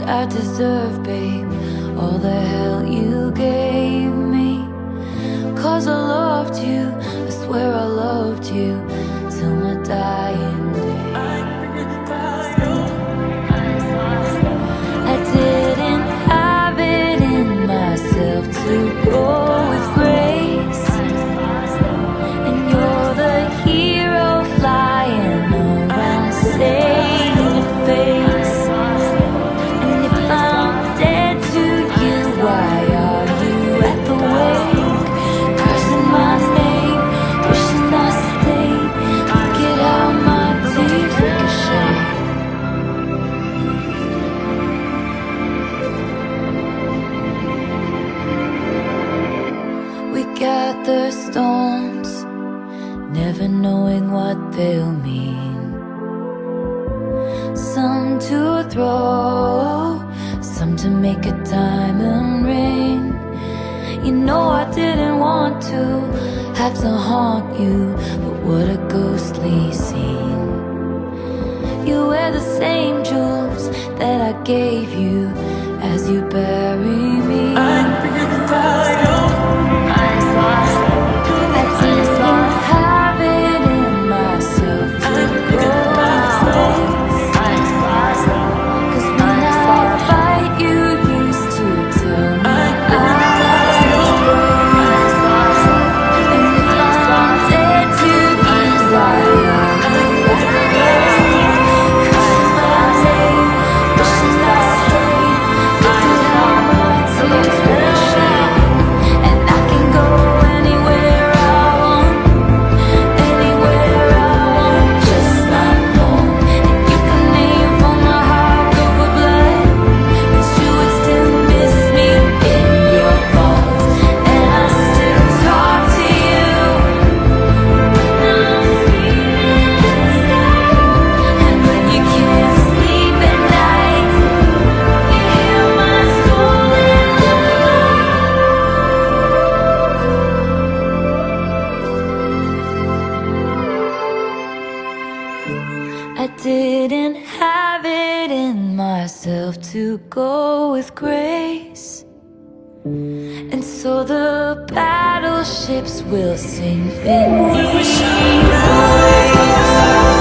I deserve, babe, all the hell you gave me. 'Cause I loved you, I swear I loved you, till my dying day. I didn't have it in myself to go with grace, and you're the hero flying around saving your face. And if I'm dead to you, why are you at the wake, cursing my name, wishing I stayed? Look at how my teeth ricochet. We gather stones, never knowing what they'll mean. Some to throw, some to make a diamond ring. You know I didn't want to have to haunt you, but what a ghostly scene. You wear the same jewels that I gave you as you bury me. I didn't have it in myself to go with grace. 'Cause when I fight, you used to tell me I was brave. And if I'm dead to you, why are you at the wake, cursing my name, wishing I stayed? Look at how my tears ricochet. And I can go anywhere I want, anywhere I want, just not home. And you can name all my heart over blood, but you would still miss me in your bones. And I still talk to you, and when you can't sleep at night, you hear my soul in the I didn't have it in myself to go with grace, and so the battleships will sink beneath the waves.